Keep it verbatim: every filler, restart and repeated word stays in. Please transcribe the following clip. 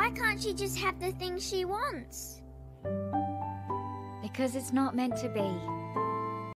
Why can't she just have the thing she wants? Because it's not meant to be.